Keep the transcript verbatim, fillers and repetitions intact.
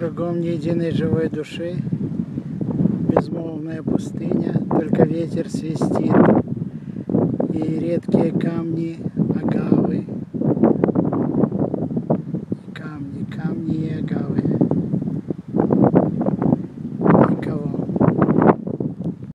Кругом ни единой живой души, безмолвная пустыня, только ветер свистит, и редкие камни